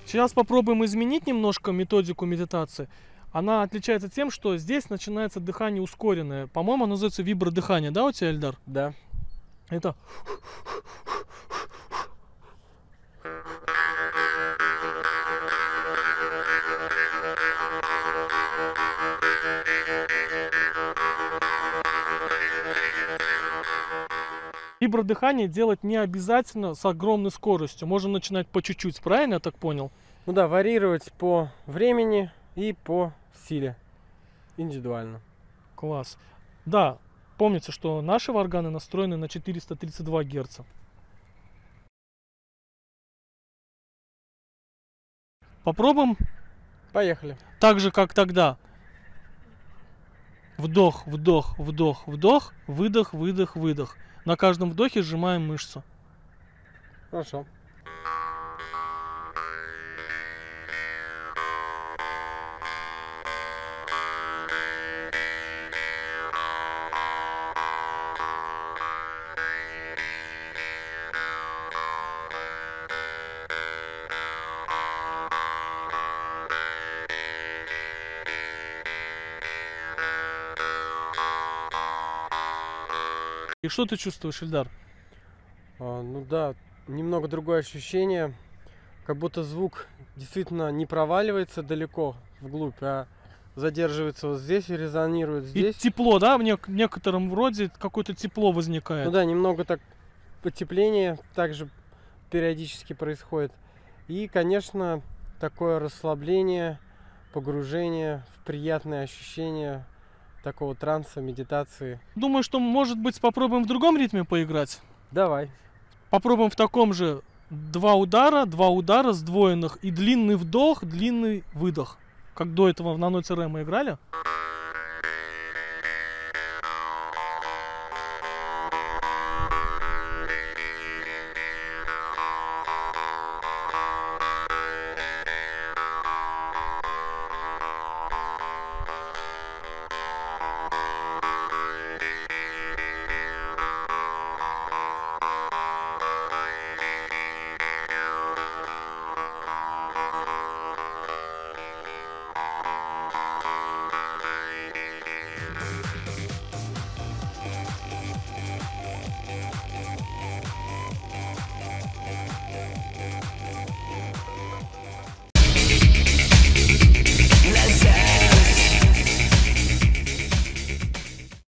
Сейчас попробуем изменить немножко методику медитации. Она отличается тем, что здесь начинается дыхание ускоренное. По-моему, оно называется вибродыхание, да, у тебя, Эльдар? Да. Это... Вибродыхание делать не обязательно с огромной скоростью. Можно начинать по чуть-чуть, правильно я так понял? Ну да, варьировать по времени и по силе. Индивидуально. Класс. Да, помните, что наши варганы настроены на 432 Гц. Попробуем Поехали. так же, как тогда. Вдох, вдох, вдох, вдох, выдох, выдох, выдох. На каждом вдохе сжимаем мышцу. Хорошо. И что ты чувствуешь, Эльдар? Ну да, немного другое ощущение. Как будто звук действительно не проваливается далеко вглубь, а задерживается вот здесь и резонирует здесь. И тепло, да? В некотором роде какое-то тепло возникает. Ну да, немного так потепление также периодически происходит. И, конечно, такое расслабление, погружение в приятные ощущения такого транса, медитации. Думаю, что, может быть, попробуем в другом ритме поиграть? Давай. Попробуем в таком же два удара сдвоенных и длинный вдох, длинный выдох. Как до этого на ноте ре мы играли.